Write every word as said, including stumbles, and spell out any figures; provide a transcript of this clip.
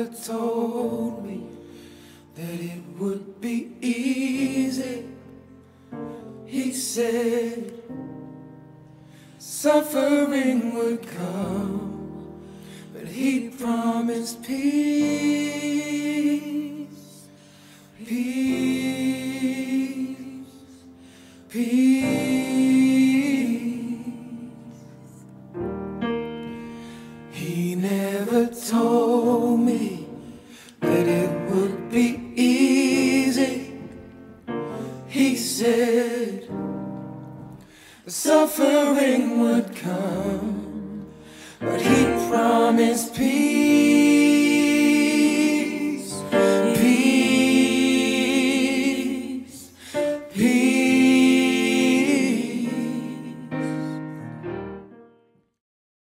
told me that it would be easy. He said suffering would come, but he promised peace, peace, peace. He never told me that it would be easy. He said suffering would come, but he promised peace.